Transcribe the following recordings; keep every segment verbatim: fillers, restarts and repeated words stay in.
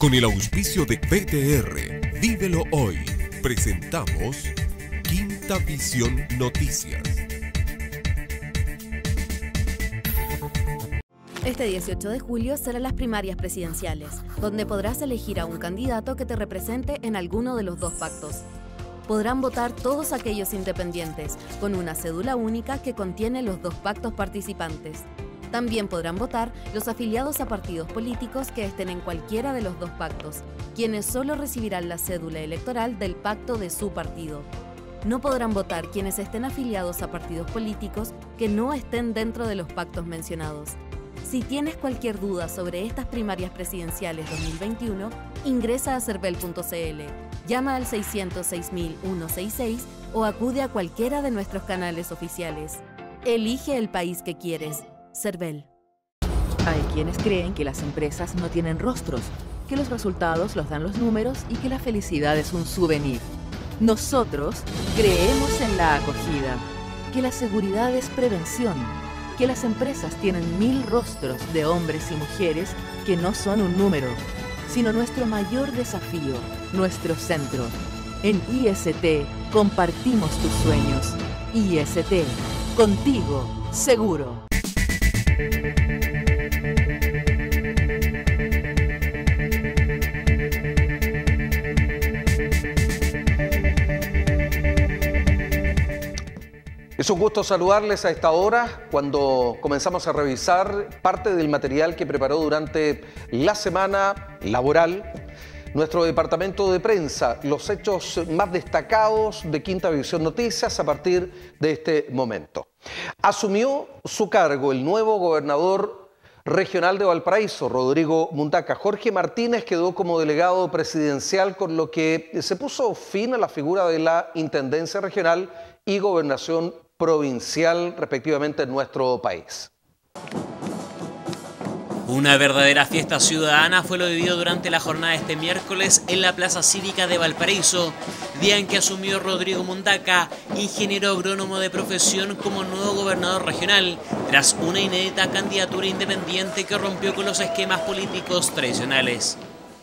Con el auspicio de B T R, Vívelo Hoy, presentamos Quinta Visión Noticias. Este dieciocho de julio serán las primarias presidenciales, donde podrás elegir a un candidato que te represente en alguno de los dos pactos. Podrán votar todos aquellos independientes, con una cédula única que contiene los dos pactos participantes. También podrán votar los afiliados a partidos políticos que estén en cualquiera de los dos pactos, quienes solo recibirán la cédula electoral del pacto de su partido. No podrán votar quienes estén afiliados a partidos políticos que no estén dentro de los pactos mencionados. Si tienes cualquier duda sobre estas primarias presidenciales dos mil veintiuno, ingresa a cervel punto c l, llama al seiscientos seis mil ciento sesenta y seis o acude a cualquiera de nuestros canales oficiales. Elige el país que quieres. Cervel. Hay quienes creen que las empresas no tienen rostros, que los resultados los dan los números y que la felicidad es un souvenir. Nosotros creemos en la acogida, que la seguridad es prevención, que las empresas tienen mil rostros de hombres y mujeres que no son un número, sino nuestro mayor desafío, nuestro centro. En I S T compartimos tus sueños. I S T, contigo, seguro. Es un gusto saludarles a esta hora cuando comenzamos a revisar parte del material que preparó durante la semana laboral nuestro departamento de prensa, los hechos más destacados de Quinta Visión Noticias a partir de este momento. Asumió su cargo el nuevo gobernador regional de Valparaíso, Rodrigo Mundaca. Jorge Martínez quedó como delegado presidencial, con lo que se puso fin a la figura de la intendencia regional y gobernación provincial, respectivamente, en nuestro país. Una verdadera fiesta ciudadana fue lo vivido durante la jornada de este miércoles en la Plaza Cívica de Valparaíso, día en que asumió Rodrigo Mundaca, ingeniero agrónomo de profesión, como nuevo gobernador regional, tras una inédita candidatura independiente que rompió con los esquemas políticos tradicionales.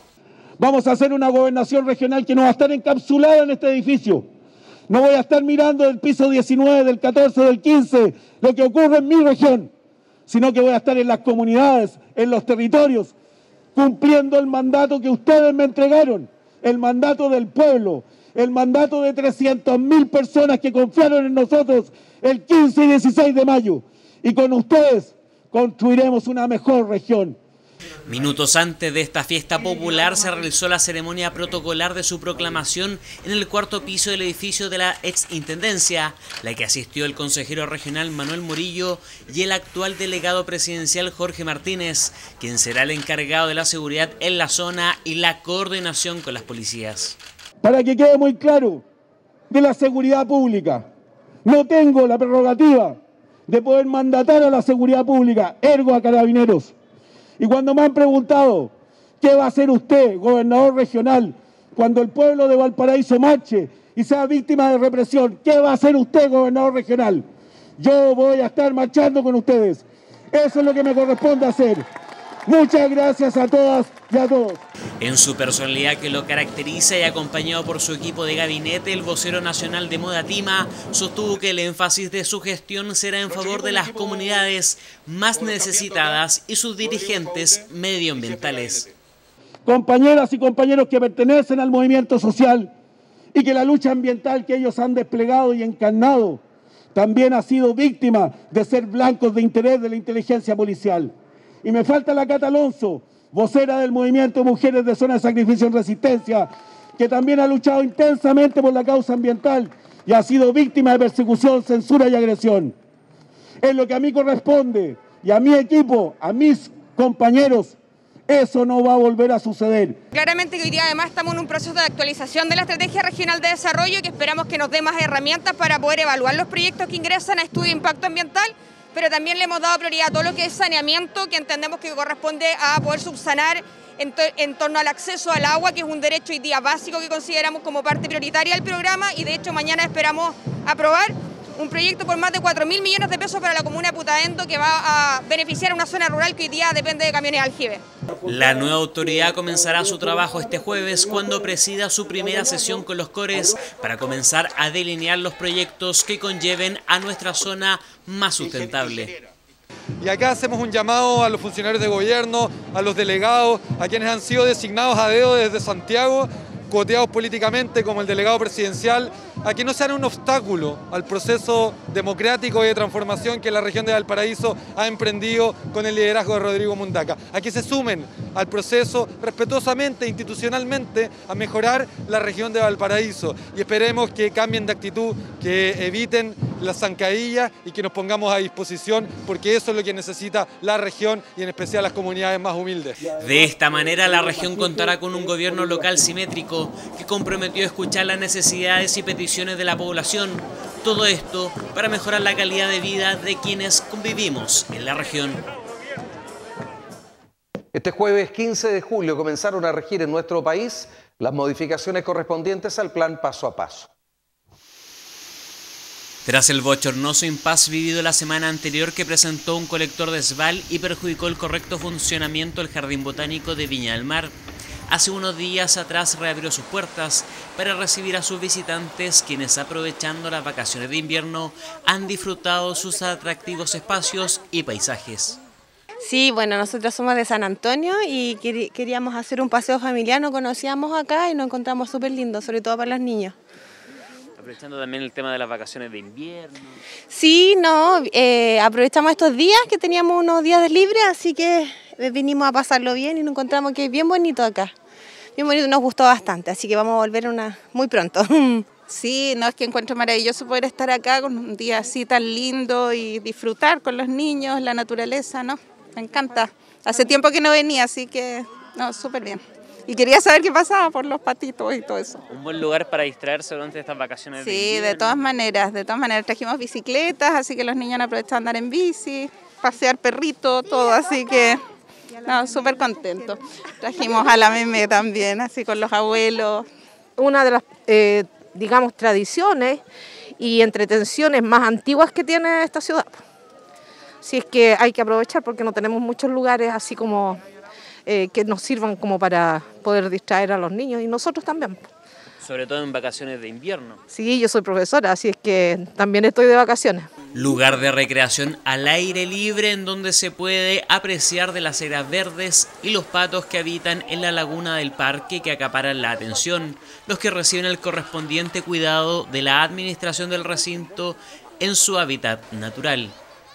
Vamos a hacer una gobernación regional que no va a estar encapsulada en este edificio. No voy a estar mirando del piso diecinueve, del catorce, del quince, lo que ocurre en mi región, sino que voy a estar en las comunidades, en los territorios, cumpliendo el mandato que ustedes me entregaron, el mandato del pueblo, el mandato de trescientas mil personas que confiaron en nosotros el quince y dieciséis de mayo. Y con ustedes construiremos una mejor región. Minutos antes de esta fiesta popular se realizó la ceremonia protocolar de su proclamación en el cuarto piso del edificio de la exintendencia, la que asistió el consejero regional Manuel Murillo y el actual delegado presidencial Jorge Martínez, quien será el encargado de la seguridad en la zona y la coordinación con las policías. Para que quede muy claro, de la seguridad pública, no tengo la prerrogativa de poder mandatar a la seguridad pública, ergo a Carabineros. Y cuando me han preguntado, ¿qué va a hacer usted, gobernador regional, cuando el pueblo de Valparaíso marche y sea víctima de represión? ¿Qué va a hacer usted, gobernador regional? Yo voy a estar marchando con ustedes. Eso es lo que me corresponde hacer. Muchas gracias a todas y a todos. En su personalidad que lo caracteriza y acompañado por su equipo de gabinete, el vocero nacional de Moda Tima sostuvo que el énfasis de su gestión será en favor de las comunidades más necesitadas y sus dirigentes medioambientales. Compañeras y compañeros que pertenecen al movimiento social y que la lucha ambiental que ellos han desplegado y encarnado también ha sido víctima de ser blancos de interés de la inteligencia policial. Y me falta la Cata Alonso, vocera del movimiento Mujeres de Zona de Sacrificio en Resistencia, que también ha luchado intensamente por la causa ambiental y ha sido víctima de persecución, censura y agresión. Es lo que a mí corresponde, y a mi equipo, a mis compañeros, eso no va a volver a suceder. Claramente que hoy día además estamos en un proceso de actualización de la Estrategia Regional de Desarrollo, que esperamos que nos dé más herramientas para poder evaluar los proyectos que ingresan a estudio de impacto ambiental, pero también le hemos dado prioridad a todo lo que es saneamiento, que entendemos que corresponde a poder subsanar en, to en torno al acceso al agua, que es un derecho hoy día básico que consideramos como parte prioritaria del programa, y de hecho mañana esperamos aprobar un proyecto por más de cuatro mil millones de pesos para la comuna de Putaendo que va a beneficiar a una zona rural que hoy día depende de camiones de aljibe. La nueva autoridad comenzará su trabajo este jueves cuando presida su primera sesión con los cores para comenzar a delinear los proyectos que conlleven a nuestra zona más sustentable. Y acá hacemos un llamado a los funcionarios de gobierno, a los delegados, a quienes han sido designados a dedo desde Santiago, cuoteados políticamente como el delegado presidencial, a que no sean un obstáculo al proceso democrático y de transformación que la región de Valparaíso ha emprendido con el liderazgo de Rodrigo Mundaca, a que se sumen al proceso respetuosamente, institucionalmente, a mejorar la región de Valparaíso y esperemos que cambien de actitud, que eviten las zancadillas y que nos pongamos a disposición porque eso es lo que necesita la región y en especial las comunidades más humildes. De esta manera la región contará con un gobierno local simétrico que comprometió a escuchar las necesidades y peticiones de la población. Todo esto para mejorar la calidad de vida de quienes convivimos en la región. Este jueves quince de julio comenzaron a regir en nuestro país las modificaciones correspondientes al plan paso a paso. Tras el bochornoso impasse vivido la semana anterior que presentó un colector de esval y perjudicó el correcto funcionamiento del Jardín Botánico de Viña del Mar, hace unos días atrás reabrió sus puertas para recibir a sus visitantes, quienes aprovechando las vacaciones de invierno han disfrutado sus atractivos espacios y paisajes. Sí, bueno, nosotros somos de San Antonio y queríamos hacer un paseo familiar, nos conocíamos acá y nos encontramos súper lindo, sobre todo para los niños. Aprovechando también el tema de las vacaciones de invierno. Sí, no, eh, aprovechamos estos días que teníamos unos días de libre, así que vinimos a pasarlo bien y nos encontramos que es bien bonito acá. Bien bonito, nos gustó bastante, así que vamos a volver una muy pronto. Sí, no, es que encuentro maravilloso poder estar acá con un día así tan lindo y disfrutar con los niños, la naturaleza, ¿no? Me encanta. Hace tiempo que no venía, así que, no, súper bien. Y quería saber qué pasaba por los patitos y todo eso. Un buen lugar para distraerse durante estas vacaciones. Sí, de, de todas maneras, de todas maneras trajimos bicicletas, así que los niños han aprovechado a andar en bici, pasear perrito, todo, así que no, súper contentos. Trajimos a la meme también, así con los abuelos. Una de las, eh, digamos, tradiciones y entretenciones más antiguas que tiene esta ciudad. Si es que hay que aprovechar porque no tenemos muchos lugares así como eh, que nos sirvan como para poder distraer a los niños y nosotros también. Sobre todo en vacaciones de invierno. Sí, yo soy profesora, así es que también estoy de vacaciones. Lugar de recreación al aire libre en donde se puede apreciar de las eras verdes y los patos que habitan en la laguna del parque que acaparan la atención, los que reciben el correspondiente cuidado de la administración del recinto en su hábitat natural.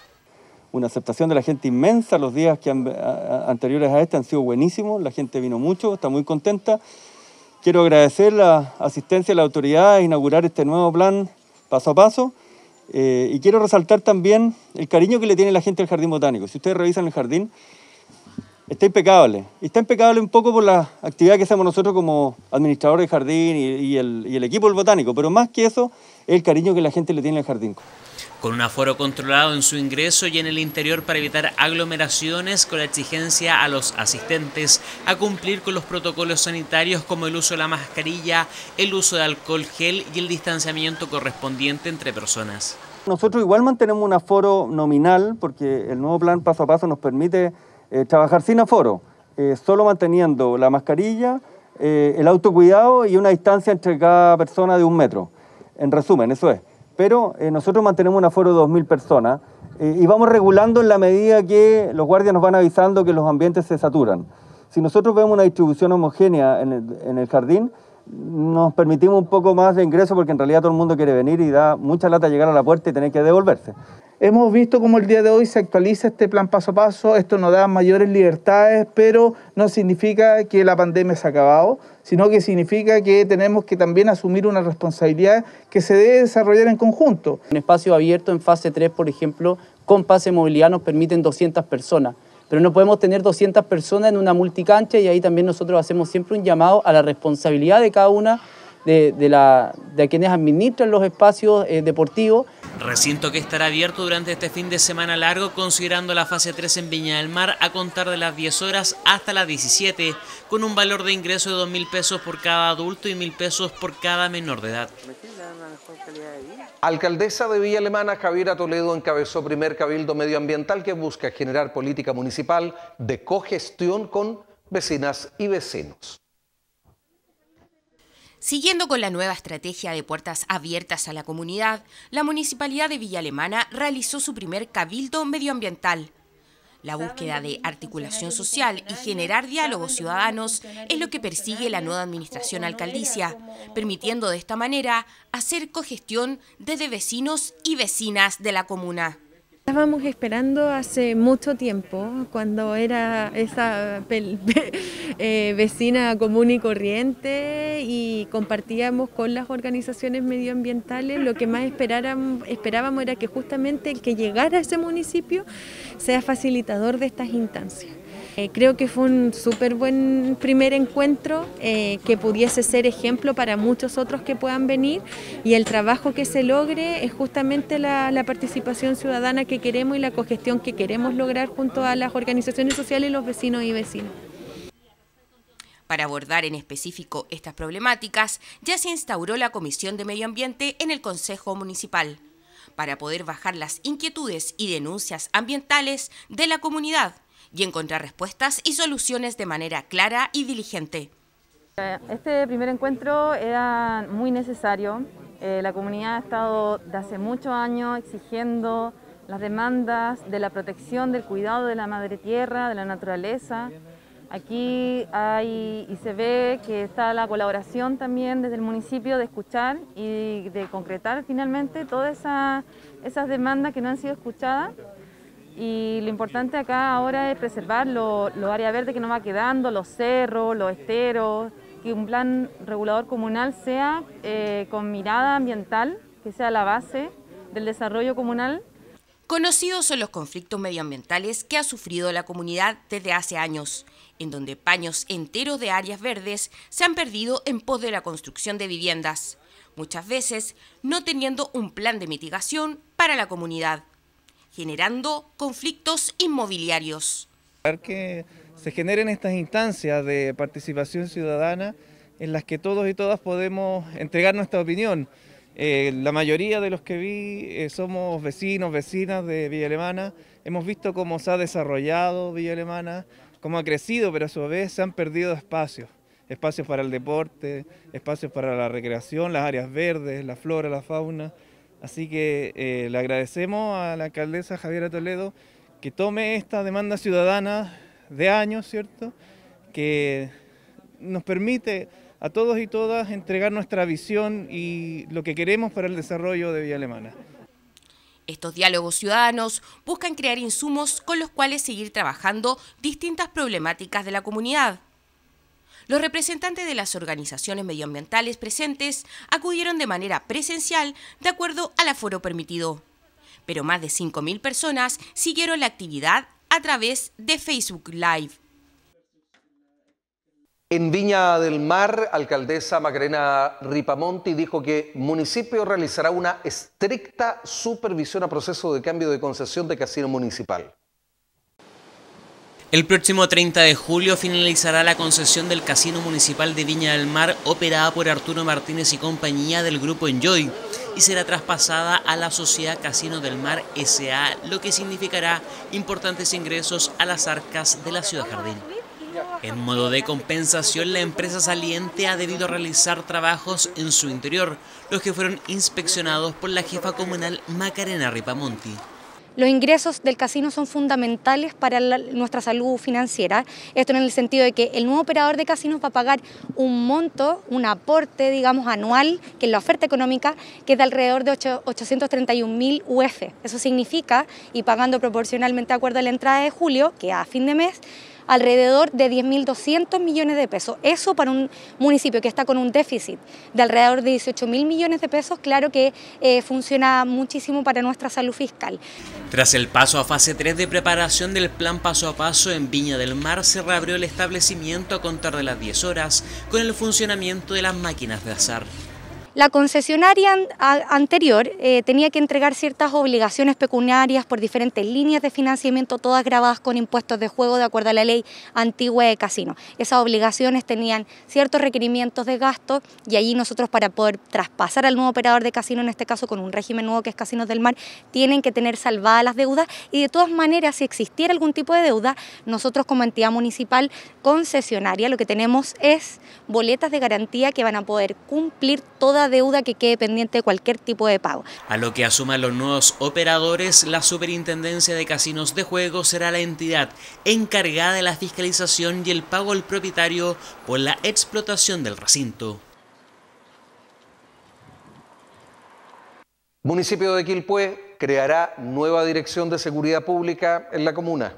Una aceptación de la gente inmensa, los días que han, a, anteriores a este han sido buenísimos, la gente vino mucho, está muy contenta. Quiero agradecer la asistencia de la autoridad a inaugurar este nuevo plan paso a paso eh, y quiero resaltar también el cariño que le tiene la gente al Jardín Botánico. Si ustedes revisan el jardín, está impecable. Y está impecable un poco por la actividad que hacemos nosotros como administradores del jardín y, y, el, y el equipo del Botánico, pero más que eso, es el cariño que la gente le tiene al jardín. Con un aforo controlado en su ingreso y en el interior para evitar aglomeraciones, con la exigencia a los asistentes a cumplir con los protocolos sanitarios como el uso de la mascarilla, el uso de alcohol gel y el distanciamiento correspondiente entre personas. Nosotros igual mantenemos un aforo nominal porque el nuevo plan paso a paso nos permite eh, trabajar sin aforo, eh, solo manteniendo la mascarilla, eh, el autocuidado y una distancia entre cada persona de un metro. En resumen, eso es. Pero eh, nosotros mantenemos un aforo de dos mil personas eh, y vamos regulando en la medida que los guardias nos van avisando que los ambientes se saturan. Si nosotros vemos una distribución homogénea en el, en el jardín, nos permitimos un poco más de ingreso porque en realidad todo el mundo quiere venir y da mucha lata llegar a la puerta y tener que devolverse. Hemos visto cómo el día de hoy se actualiza este plan paso a paso, esto nos da mayores libertades, pero no significa que la pandemia se ha acabado, sino que significa que tenemos que también asumir una responsabilidad que se debe desarrollar en conjunto. Un espacio abierto en fase tres, por ejemplo, con pase de movilidad nos permiten doscientas personas, pero no podemos tener doscientas personas en una multicancha y ahí también nosotros hacemos siempre un llamado a la responsabilidad de cada una de, de, la, de quienes administran los espacios eh, deportivos. Recinto que estará abierto durante este fin de semana largo, considerando la fase tres en Viña del Mar a contar de las diez horas hasta las diecisiete, con un valor de ingreso de dos mil pesos por cada adulto y mil pesos por cada menor de edad. Alcaldesa de Villa Alemana, Javiera Toledo, encabezó primer cabildo medioambiental que busca generar política municipal de cogestión con vecinas y vecinos. Siguiendo con la nueva estrategia de puertas abiertas a la comunidad, la Municipalidad de Villa Alemana realizó su primer cabildo medioambiental. La búsqueda de articulación social y generar diálogos ciudadanos es lo que persigue la nueva administración alcaldicia, permitiendo de esta manera hacer cogestión desde vecinos y vecinas de la comuna. Estábamos esperando hace mucho tiempo, cuando era esa eh, vecina común y corriente y compartíamos con las organizaciones medioambientales. Lo que más esperábamos era que justamente el que llegara a ese municipio sea facilitador de estas instancias. Eh, creo que fue un súper buen primer encuentro eh, que pudiese ser ejemplo para muchos otros que puedan venir, y el trabajo que se logre es justamente la, la participación ciudadana que queremos y la cogestión que queremos lograr junto a las organizaciones sociales y los vecinos y vecinas. Para abordar en específico estas problemáticas, ya se instauró la Comisión de Medio Ambiente en el Consejo Municipal, para poder bajar las inquietudes y denuncias ambientales de la comunidad y encontrar respuestas y soluciones de manera clara y diligente. Este primer encuentro era muy necesario. Eh, la comunidad ha estado de hace muchos años exigiendo las demandas de la protección, del cuidado de la madre tierra, de la naturaleza. Aquí hay y se ve que está la colaboración también desde el municipio de escuchar y de concretar finalmente todas esa, esas demandas que no han sido escuchadas. Y lo importante acá ahora es preservar los lo áreas verdes que nos va quedando, los cerros, los esteros, que un plan regulador comunal sea eh, con mirada ambiental, que sea la base del desarrollo comunal. Conocidos son los conflictos medioambientales que ha sufrido la comunidad desde hace años, en donde paños enteros de áreas verdes se han perdido en pos de la construcción de viviendas, muchas veces no teniendo un plan de mitigación para la comunidad, generando conflictos inmobiliarios. Que se generen estas instancias de participación ciudadana en las que todos y todas podemos entregar nuestra opinión. Eh, la mayoría de los que vi eh, somos vecinos, vecinas de Villa Alemana. Hemos visto cómo se ha desarrollado Villa Alemana, cómo ha crecido, pero a su vez se han perdido espacios. Espacios para el deporte, espacios para la recreación, las áreas verdes, la flora, la fauna. Así que eh, le agradecemos a la alcaldesa Javiera Toledo que tome esta demanda ciudadana de años, ¿cierto?, que nos permite a todos y todas entregar nuestra visión y lo que queremos para el desarrollo de Villa Alemana. Estos diálogos ciudadanos buscan crear insumos con los cuales seguir trabajando distintas problemáticas de la comunidad. Los representantes de las organizaciones medioambientales presentes acudieron de manera presencial de acuerdo al aforo permitido, pero más de cinco mil personas siguieron la actividad a través de Facebook Live. En Viña del Mar, alcaldesa Macarena Ripamonti dijo que el municipio realizará una estricta supervisión a proceso de cambio de concesión de casino municipal. El próximo treinta de julio finalizará la concesión del Casino Municipal de Viña del Mar, operada por Arturo Martínez y compañía del Grupo Enjoy, y será traspasada a la Sociedad Casino del Mar S A, lo que significará importantes ingresos a las arcas de la Ciudad Jardín. En modo de compensación, la empresa saliente ha debido realizar trabajos en su interior, los que fueron inspeccionados por la jefa comunal Macarena Ripamonti. Los ingresos del casino son fundamentales para la, nuestra salud financiera. Esto en el sentido de que el nuevo operador de casinos va a pagar un monto, un aporte, digamos, anual, que es la oferta económica, que es de alrededor de ochocientos treinta y un mil U F. Eso significa, y pagando proporcionalmente de acuerdo a la entrada de julio, que a fin de mes, alrededor de diez mil doscientos millones de pesos. Eso para un municipio que está con un déficit de alrededor de dieciocho mil millones de pesos, claro que eh, funciona muchísimo para nuestra salud fiscal. Tras el paso a fase tres de preparación del plan paso a paso en Viña del Mar, se reabrió el establecimiento a contar de las diez horas con el funcionamiento de las máquinas de azar. La concesionaria an a anterior eh, tenía que entregar ciertas obligaciones pecuniarias por diferentes líneas de financiamiento, todas grabadas con impuestos de juego de acuerdo a la ley antigua de casino. Esas obligaciones tenían ciertos requerimientos de gasto y allí nosotros, para poder traspasar al nuevo operador de casino, en este caso con un régimen nuevo que es Casinos del Mar, tienen que tener salvadas las deudas, y de todas maneras, si existiera algún tipo de deuda, nosotros como entidad municipal concesionaria lo que tenemos es boletas de garantía que van a poder cumplir toda deuda que quede pendiente de cualquier tipo de pago. A lo que asuman los nuevos operadores, la Superintendencia de Casinos de Juego será la entidad encargada de la fiscalización y el pago al propietario por la explotación del recinto. Municipio de Quilpué creará nueva dirección de seguridad pública en la comuna.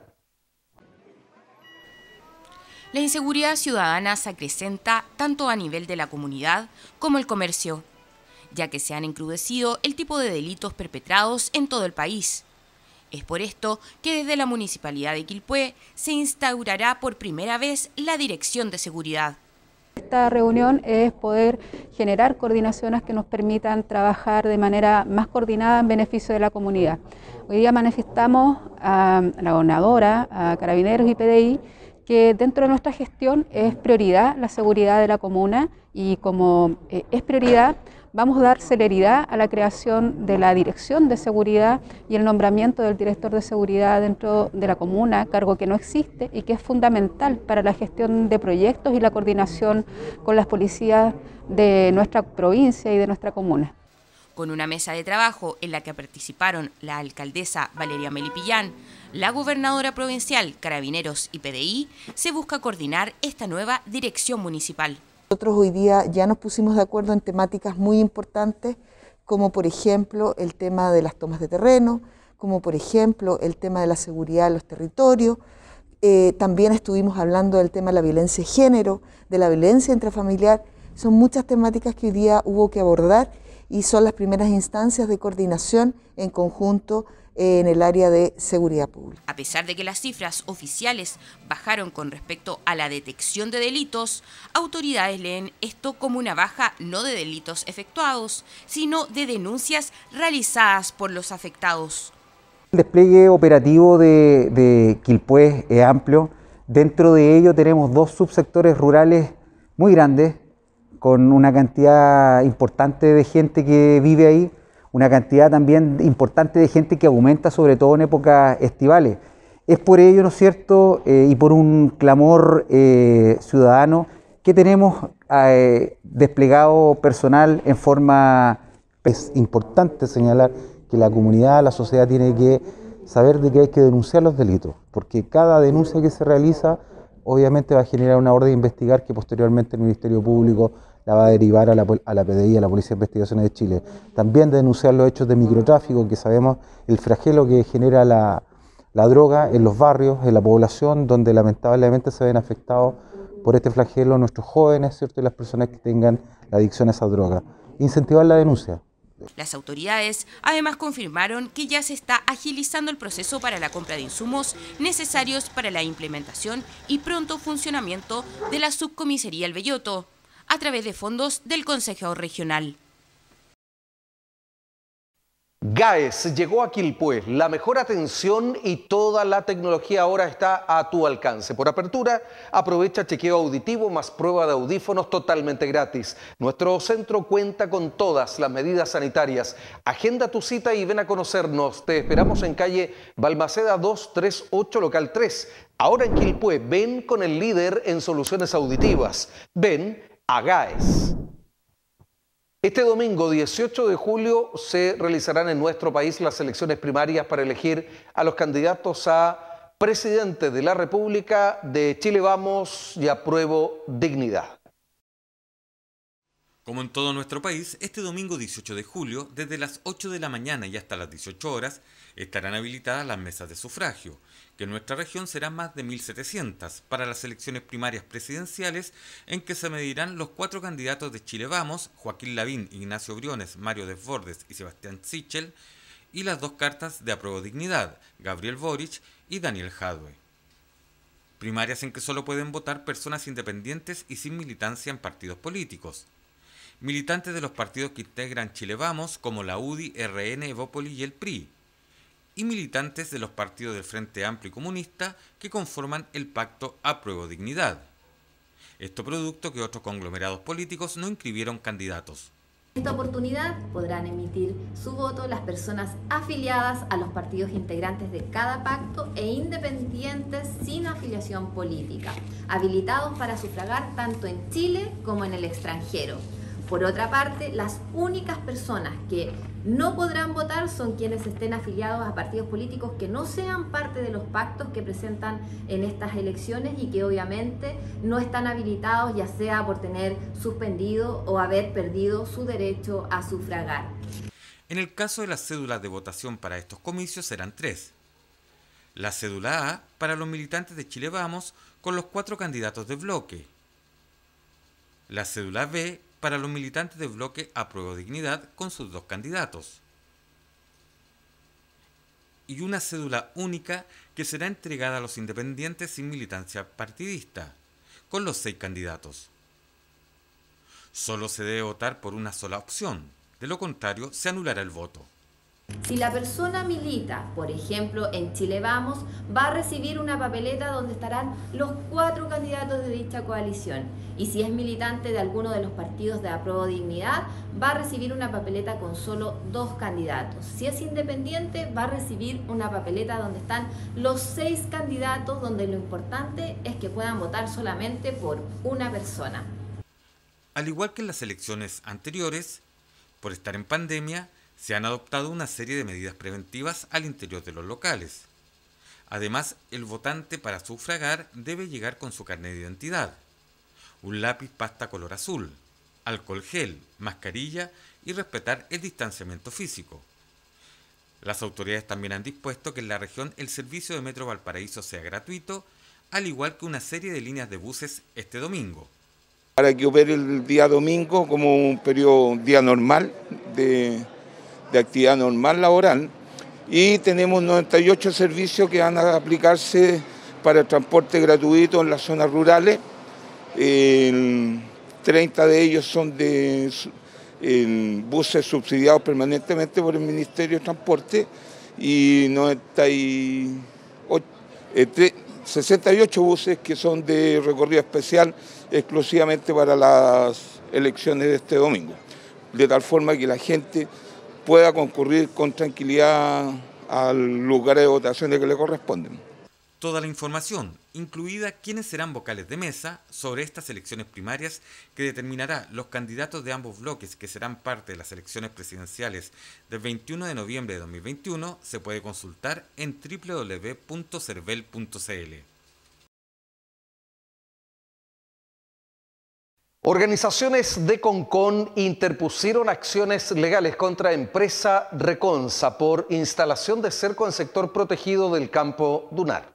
La inseguridad ciudadana se acrecenta tanto a nivel de la comunidad como el comercio, ya que se han encrudecido el tipo de delitos perpetrados en todo el país. Es por esto que desde la Municipalidad de Quilpué se instaurará por primera vez la Dirección de Seguridad. Esta reunión es poder generar coordinaciones que nos permitan trabajar de manera más coordinada en beneficio de la comunidad. Hoy día manifestamos a la gobernadora, a Carabineros y P D I, que dentro de nuestra gestión es prioridad la seguridad de la comuna, y como eh, es prioridad, vamos a dar celeridad a la creación de la Dirección de Seguridad y el nombramiento del director de seguridad dentro de la comuna, cargo que no existe y que es fundamental para la gestión de proyectos y la coordinación con las policías de nuestra provincia y de nuestra comuna. Con una mesa de trabajo en la que participaron la alcaldesa Valeria Melipillán, la gobernadora provincial, Carabineros y P D I, se busca coordinar esta nueva dirección municipal. Nosotros hoy día ya nos pusimos de acuerdo en temáticas muy importantes, como por ejemplo el tema de las tomas de terreno, como por ejemplo el tema de la seguridad en los territorios. Eh, también estuvimos hablando del tema de la violencia de género, de la violencia intrafamiliar. Son muchas temáticas que hoy día hubo que abordar y son las primeras instancias de coordinación en conjunto en el área de seguridad pública. A pesar de que las cifras oficiales bajaron con respecto a la detección de delitos, autoridades leen esto como una baja no de delitos efectuados, sino de denuncias realizadas por los afectados. El despliegue operativo de, de Quilpué es amplio. Dentro de ello tenemos dos subsectores rurales muy grandes, con una cantidad importante de gente que vive ahí, una cantidad también importante de gente que aumenta, sobre todo en épocas estivales. Es por ello, ¿no es cierto?, eh, y por un clamor eh, ciudadano, que tenemos eh, desplegado personal en forma... Es importante señalar que la comunidad, la sociedad tiene que saber de que hay que denunciar los delitos, porque cada denuncia que se realiza obviamente va a generar una orden de investigar que posteriormente el Ministerio Público la va a derivar a la, a la P D I, a la Policía de Investigaciones de Chile. También denunciar los hechos de microtráfico, que sabemos el flagelo que genera la, la droga en los barrios, en la población, donde lamentablemente se ven afectados por este flagelo nuestros jóvenes, ¿cierto?, y las personas que tengan la adicción a esa droga. Incentivar la denuncia. Las autoridades además confirmaron que ya se está agilizando el proceso para la compra de insumos necesarios para la implementación y pronto funcionamiento de la subcomisaría El Belloto, a través de fondos del Consejo Regional. GAES llegó a Quilpué. La mejor atención y toda la tecnología ahora está a tu alcance. Por apertura, aprovecha chequeo auditivo más prueba de audífonos totalmente gratis. Nuestro centro cuenta con todas las medidas sanitarias. Agenda tu cita y ven a conocernos. Te esperamos en calle Balmaceda doscientos treinta y ocho, local tres. Ahora en Quilpué, ven con el líder en soluciones auditivas. Ven a GAES. Este domingo dieciocho de julio se realizarán en nuestro país las elecciones primarias para elegir a los candidatos a presidente de la República de Chile Vamos y Apruebo Dignidad. Como en todo nuestro país, este domingo dieciocho de julio, desde las ocho de la mañana y hasta las dieciocho horas, estarán habilitadas las mesas de sufragio, que en nuestra región serán más de mil setecientas, para las elecciones primarias presidenciales, en que se medirán los cuatro candidatos de Chile Vamos, Joaquín Lavín, Ignacio Briones, Mario Desbordes y Sebastián Sichel, y las dos cartas de Apruebo Dignidad, Gabriel Boric y Daniel Jadwe. Primarias en que solo pueden votar personas independientes y sin militancia en partidos políticos. militantes de los partidos que integran Chile Vamos, como la U D I, R N, Evópolis y el P R I, y militantes de los partidos del Frente Amplio y Comunista que conforman el pacto Apruebo Dignidad. Esto producto que otros conglomerados políticos no inscribieron candidatos. En esta oportunidad podrán emitir su voto las personas afiliadas a los partidos integrantes de cada pacto e independientes sin afiliación política, habilitados para sufragar tanto en Chile como en el extranjero. Por otra parte, las únicas personas que no podrán votar son quienes estén afiliados a partidos políticos que no sean parte de los pactos que presentan en estas elecciones y que obviamente no están habilitados, ya sea por tener suspendido o haber perdido su derecho a sufragar. En el caso de las cédulas de votación para estos comicios serán tres. La cédula A para los militantes de Chile Vamos con los cuatro candidatos de bloque. La cédula B para los militantes de bloque Apruebo Dignidad con sus dos candidatos. Y una cédula única que será entregada a los independientes sin militancia partidista, con los seis candidatos. Solo se debe votar por una sola opción, de lo contrario se anulará el voto. Si la persona milita, por ejemplo, en Chile Vamos, va a recibir una papeleta donde estarán los cuatro candidatos de dicha coalición. Y si es militante de alguno de los partidos de Apruebo Dignidad, va a recibir una papeleta con solo dos candidatos. Si es independiente, va a recibir una papeleta donde están los seis candidatos, donde lo importante es que puedan votar solamente por una persona. Al igual que en las elecciones anteriores, por estar en pandemia, se han adoptado una serie de medidas preventivas al interior de los locales. Además, el votante para sufragar debe llegar con su carnet de identidad, un lápiz pasta color azul, alcohol gel, mascarilla y respetar el distanciamiento físico. Las autoridades también han dispuesto que en la región el servicio de Metro Valparaíso sea gratuito, al igual que una serie de líneas de buses este domingo. Para que opere el día domingo como un periodo, día normal de... de actividad normal laboral, y tenemos noventa y ocho servicios que van a aplicarse para el transporte gratuito en las zonas rurales. El treinta de ellos son de el, buses subsidiados permanentemente por el Ministerio de Transporte y noventa y ocho, eh, tre, sesenta y ocho buses que son de recorrido especial exclusivamente para las elecciones de este domingo, de tal forma que la gente pueda concurrir con tranquilidad al lugar de votaciones que le corresponden. Toda la información, incluida quiénes serán vocales de mesa, sobre estas elecciones primarias que determinará los candidatos de ambos bloques que serán parte de las elecciones presidenciales del veintiuno de noviembre de dos mil veintiuno, se puede consultar en doble u doble u doble u punto cervel punto c l. Organizaciones de Concón interpusieron acciones legales contra empresa Reconsa por instalación de cerco en sector protegido del campo dunar.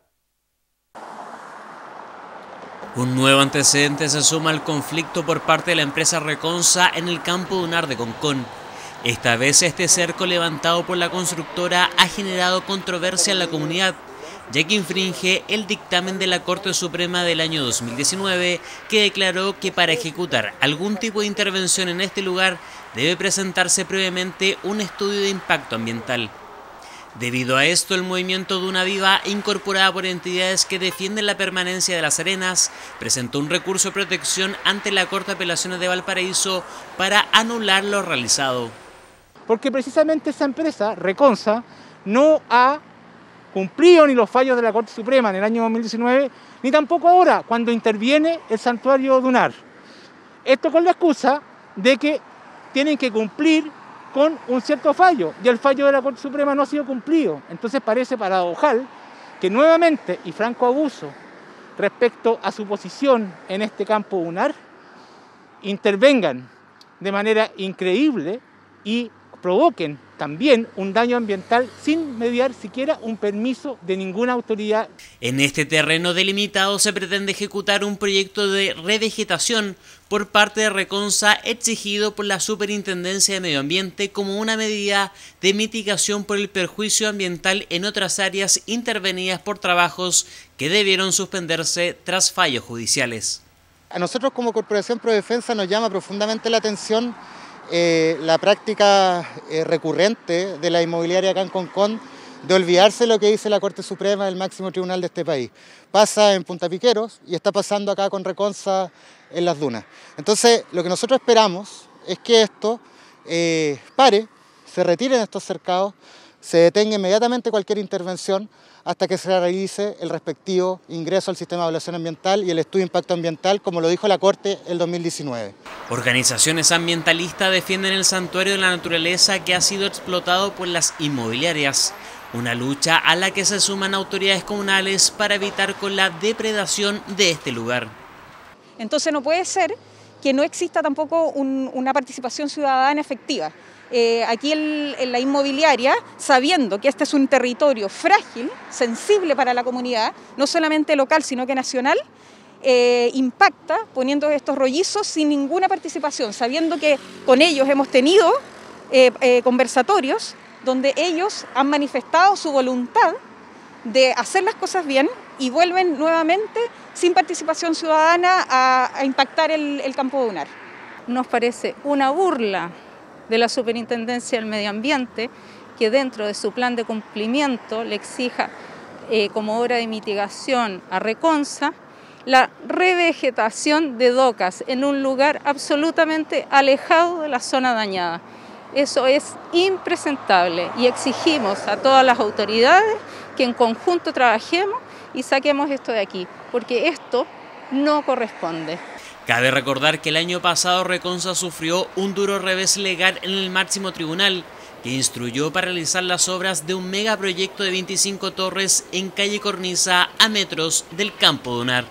Un nuevo antecedente se suma al conflicto por parte de la empresa Reconsa en el campo dunar de Concón. Esta vez este cerco levantado por la constructora ha generado controversia en la comunidad, ya que infringe el dictamen de la Corte Suprema del año dos mil diecinueve, que declaró que para ejecutar algún tipo de intervención en este lugar debe presentarse previamente un estudio de impacto ambiental. Debido a esto, el movimiento Duna Viva, incorporada por entidades que defienden la permanencia de las arenas, presentó un recurso de protección ante la Corte de Apelaciones de Valparaíso para anular lo realizado. Porque precisamente esa empresa, Reconsa, no ha cumplido ni los fallos de la Corte Suprema en el año dos mil diecinueve, ni tampoco ahora, cuando interviene el santuario dunar. Esto con la excusa de que tienen que cumplir con un cierto fallo, y el fallo de la Corte Suprema no ha sido cumplido. Entonces parece paradojal que nuevamente, y franco abuso respecto a su posición en este campo dunar, intervengan de manera increíble y provoquen también un daño ambiental sin mediar siquiera un permiso de ninguna autoridad. En este terreno delimitado se pretende ejecutar un proyecto de revegetación por parte de Reconsa exigido por la Superintendencia de Medio Ambiente como una medida de mitigación por el perjuicio ambiental en otras áreas intervenidas por trabajos que debieron suspenderse tras fallos judiciales. A nosotros como Corporación Prodefensa nos llama profundamente la atención eh, la práctica eh, recurrente de la inmobiliaria acá en Concón de olvidarse lo que dice la Corte Suprema, el máximo tribunal de este país. Pasa en Punta Piqueros y está pasando acá con Reconza en Las Dunas. Entonces, lo que nosotros esperamos es que esto eh, pare, se retiren estos cercados, se detenga inmediatamente cualquier intervención hasta que se realice el respectivo ingreso al sistema de evaluación ambiental y el estudio de impacto ambiental, como lo dijo la Corte el dos mil diecinueve. Organizaciones ambientalistas defienden el santuario de la naturaleza que ha sido explotado por las inmobiliarias. Una lucha a la que se suman autoridades comunales para evitar con la depredación de este lugar. Entonces no puede ser que no exista tampoco un, una participación ciudadana efectiva. Eh, aquí el, en la inmobiliaria, sabiendo que este es un territorio frágil, sensible para la comunidad, no solamente local sino que nacional, eh, impacta poniendo estos rollizos sin ninguna participación, sabiendo que con ellos hemos tenido eh, eh, conversatorios donde ellos han manifestado su voluntad de hacer las cosas bien y vuelven nuevamente sin participación ciudadana a, a impactar el, el campo de Unar. Nos parece una burla de la Superintendencia del Medio Ambiente que dentro de su plan de cumplimiento le exija eh, como obra de mitigación a Reconza la revegetación de docas en un lugar absolutamente alejado de la zona dañada. Eso es impresentable y exigimos a todas las autoridades que en conjunto trabajemos y saquemos esto de aquí, porque esto no corresponde. Cabe recordar que el año pasado Reconza sufrió un duro revés legal en el máximo tribunal, que instruyó para realizar las obras de un megaproyecto de veinticinco torres en calle Cornisa a metros del campo de Unar.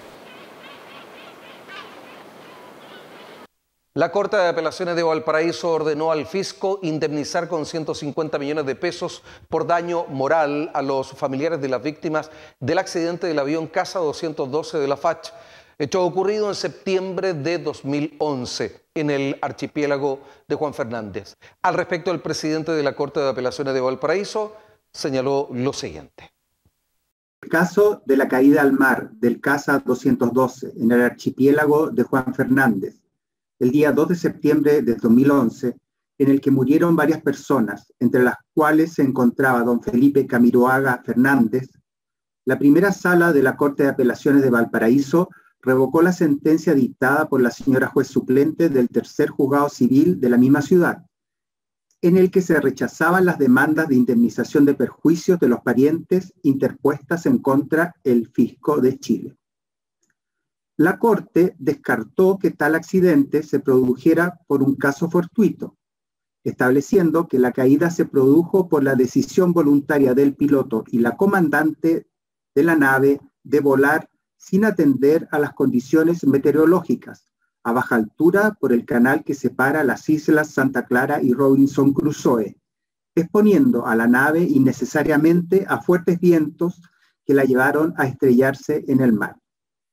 La Corte de Apelaciones de Valparaíso ordenó al fisco indemnizar con ciento cincuenta millones de pesos por daño moral a los familiares de las víctimas del accidente del avión Casa doscientos doce de la F A C, hecho ocurrido en septiembre de dos mil once en el archipiélago de Juan Fernández. Al respecto, el presidente de la Corte de Apelaciones de Valparaíso señaló lo siguiente. El caso de la caída al mar del Casa doscientos doce en el archipiélago de Juan Fernández el día dos de septiembre de dos mil once, en el que murieron varias personas, entre las cuales se encontraba don Felipe Camiroaga Fernández, la primera sala de la Corte de Apelaciones de Valparaíso revocó la sentencia dictada por la señora juez suplente del tercer juzgado civil de la misma ciudad, en el que se rechazaban las demandas de indemnización de perjuicios de los parientes interpuestas en contra del fisco de Chile. La Corte descartó que tal accidente se produjera por un caso fortuito, estableciendo que la caída se produjo por la decisión voluntaria del piloto y la comandante de la nave de volar sin atender a las condiciones meteorológicas, a baja altura por el canal que separa las islas Santa Clara y Robinson Crusoe, exponiendo a la nave innecesariamente a fuertes vientos que la llevaron a estrellarse en el mar.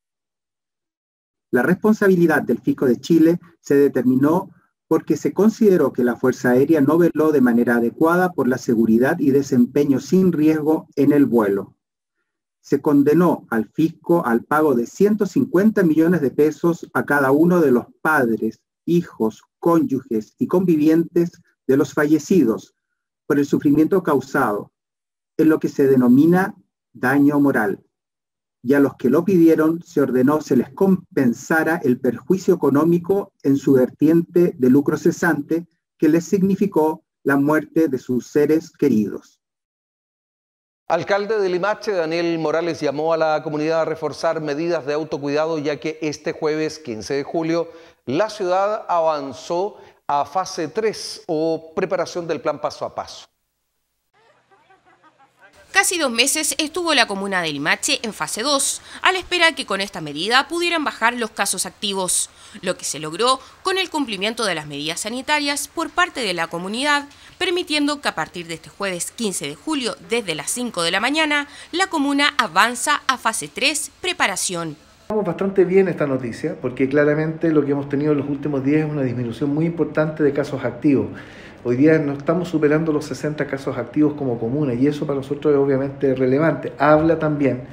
La responsabilidad del fisco de Chile se determinó porque se consideró que la Fuerza Aérea no veló de manera adecuada por la seguridad y desempeño sin riesgo en el vuelo. Se condenó al fisco al pago de ciento cincuenta millones de pesos a cada uno de los padres, hijos, cónyuges y convivientes de los fallecidos por el sufrimiento causado, en lo que se denomina daño moral. Y a los que lo pidieron se ordenó se les compensara el perjuicio económico en su vertiente de lucro cesante que les significó la muerte de sus seres queridos. Alcalde de Limache, Daniel Morales, llamó a la comunidad a reforzar medidas de autocuidado, ya que este jueves quince de julio la ciudad avanzó a fase tres o preparación del plan paso a paso. Casi dos meses estuvo la comuna de Limache en fase dos, a la espera que con esta medida pudieran bajar los casos activos, lo que se logró con el cumplimiento de las medidas sanitarias por parte de la comunidad, permitiendo que a partir de este jueves quince de julio, desde las cinco de la mañana, la comuna avanza a fase tres, preparación. Estamos bastante bien esta noticia, porque claramente lo que hemos tenido en los últimos días es una disminución muy importante de casos activos. Hoy día no estamos superando los sesenta casos activos como comuna y eso para nosotros es obviamente relevante. Habla también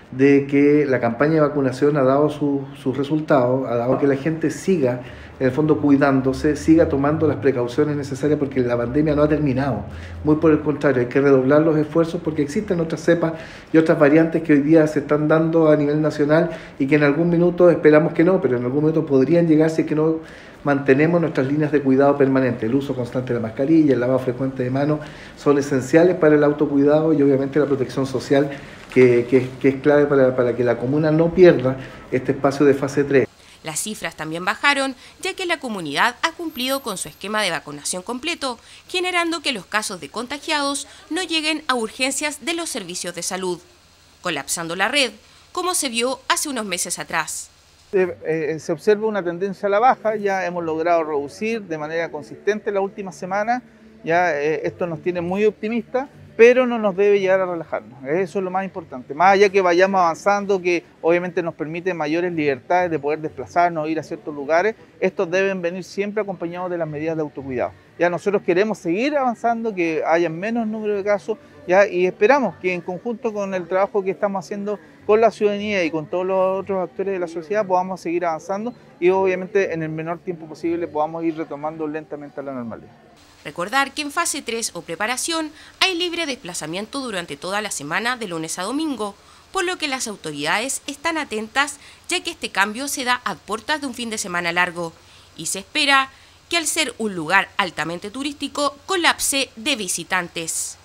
de que la campaña de vacunación ha dado sus su resultados, ha dado que la gente siga, en el fondo, cuidándose, siga tomando las precauciones necesarias, porque la pandemia no ha terminado. Muy por el contrario, hay que redoblar los esfuerzos porque existen otras cepas y otras variantes que hoy día se están dando a nivel nacional y que en algún minuto, esperamos que no, pero en algún momento podrían llegar si es que no mantenemos nuestras líneas de cuidado permanente. El uso constante de la mascarilla, el lavado frecuente de manos son esenciales para el autocuidado y obviamente la protección social, que, que, que es clave para, para que la comuna no pierda este espacio de fase tres. Las cifras también bajaron, ya que la comunidad ha cumplido con su esquema de vacunación completo, generando que los casos de contagiados no lleguen a urgencias de los servicios de salud, colapsando la red, como se vio hace unos meses atrás. Eh, eh, se observa una tendencia a la baja, ya hemos logrado reducir de manera consistente la última semana, ya eh, esto nos tiene muy optimistas, pero no nos debe llegar a relajarnos, eso es lo más importante. Más allá que vayamos avanzando, que obviamente nos permite mayores libertades de poder desplazarnos, ir a ciertos lugares, estos deben venir siempre acompañados de las medidas de autocuidado. Ya nosotros queremos seguir avanzando, que haya menos número de casos, ya, y esperamos que en conjunto con el trabajo que estamos haciendo con la ciudadanía y con todos los otros actores de la sociedad podamos seguir avanzando y obviamente en el menor tiempo posible podamos ir retomando lentamente a la normalidad. Recordar que en fase tres o preparación hay libre desplazamiento durante toda la semana de lunes a domingo, por lo que las autoridades están atentas, ya que este cambio se da a puertas de un fin de semana largo y se espera que al ser un lugar altamente turístico colapse de visitantes.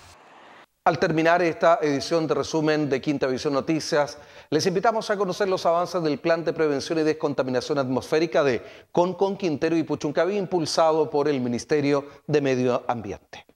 Al terminar esta edición de resumen de Quinta Visión Noticias, les invitamos a conocer los avances del Plan de Prevención y Descontaminación Atmosférica de Concón, Quintero y Puchuncaví, impulsado por el Ministerio de Medio Ambiente.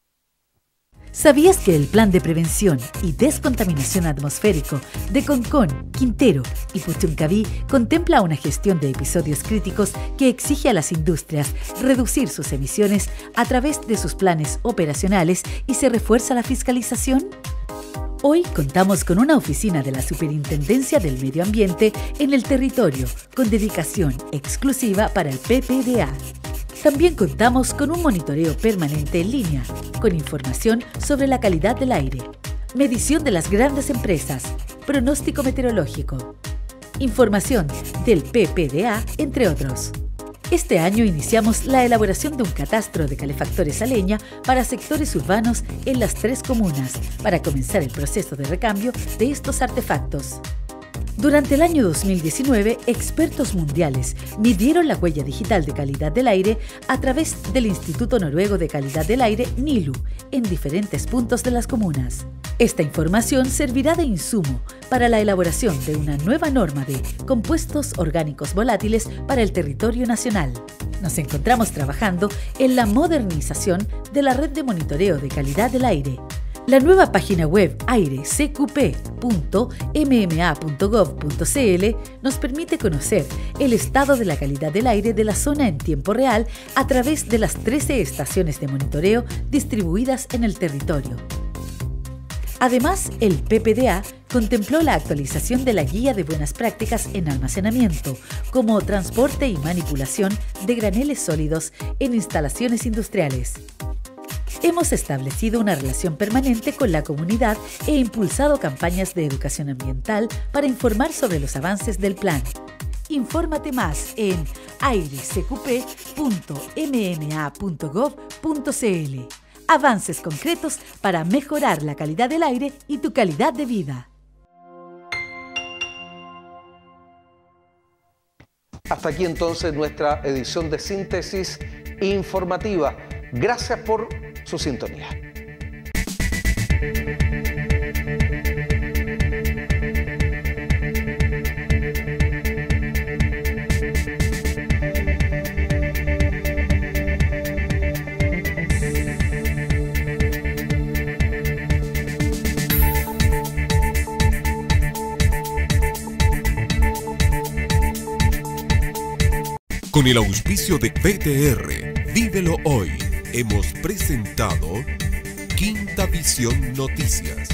¿Sabías que el Plan de Prevención y Descontaminación Atmosférico de Concón, Quintero y Puchuncaví contempla una gestión de episodios críticos que exige a las industrias reducir sus emisiones a través de sus planes operacionales y se refuerza la fiscalización? Hoy contamos con una oficina de la Superintendencia del Medio Ambiente en el territorio, con dedicación exclusiva para el P P D A. También contamos con un monitoreo permanente en línea, con información sobre la calidad del aire, medición de las grandes empresas, pronóstico meteorológico, información del P P D A, entre otros. Este año iniciamos la elaboración de un catastro de calefactores a leña para sectores urbanos en las tres comunas, para comenzar el proceso de recambio de estos artefactos. Durante el año dos mil diecinueve, expertos mundiales midieron la huella digital de calidad del aire a través del Instituto Noruego de Calidad del Aire, NILU, en diferentes puntos de las comunas. Esta información servirá de insumo para la elaboración de una nueva norma de compuestos orgánicos volátiles para el territorio nacional. Nos encontramos trabajando en la modernización de la red de monitoreo de calidad del aire. La nueva página web aire c q p punto m m a punto gov punto c l nos permite conocer el estado de la calidad del aire de la zona en tiempo real a través de las trece estaciones de monitoreo distribuidas en el territorio. Además, el P P D A contempló la actualización de la Guía de Buenas Prácticas en Almacenamiento, como transporte y manipulación de graneles sólidos en instalaciones industriales. Hemos establecido una relación permanente con la comunidad e impulsado campañas de educación ambiental para informar sobre los avances del plan. Infórmate más en aire c q p punto m m a punto gov punto c l. Avances concretos para mejorar la calidad del aire y tu calidad de vida. Hasta aquí entonces nuestra edición de síntesis informativa. Gracias por su sintonía. Con el auspicio de P T R, Vívelo Hoy, hemos presentado Quinta Visión Noticias.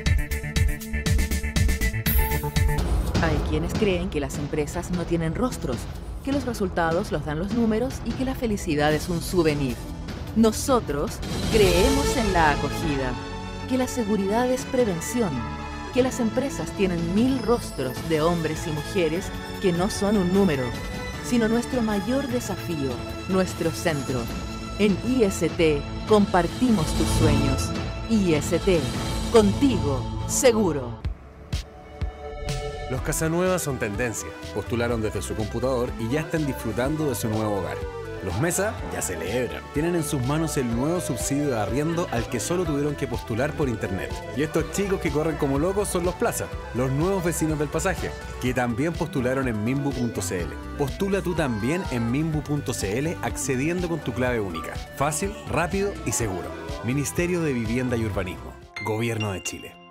Hay quienes creen que las empresas no tienen rostros, que los resultados los dan los números y que la felicidad es un souvenir. Nosotros creemos en la acogida, que la seguridad es prevención, que las empresas tienen mil rostros de hombres y mujeres que no son un número, sino nuestro mayor desafío, nuestro centro. En I S T compartimos tus sueños. I S T, contigo, seguro. Los Casanueva son tendencia. Postularon desde su computador y ya están disfrutando de su nuevo hogar. Los Mesa ya celebran. Tienen en sus manos el nuevo subsidio de arriendo al que solo tuvieron que postular por internet. Y estos chicos que corren como locos son los Plaza, los nuevos vecinos del pasaje, que también postularon en Minbu punto c l. Postula tú también en Minbu punto c l accediendo con tu clave única. Fácil, rápido y seguro. Ministerio de Vivienda y Urbanismo. Gobierno de Chile.